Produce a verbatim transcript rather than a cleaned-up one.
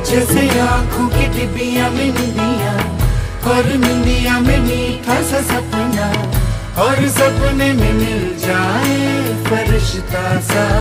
जैसे आँखों की डिबिया में निंदिया और निंदिया में मीठा सा सपना और सपने में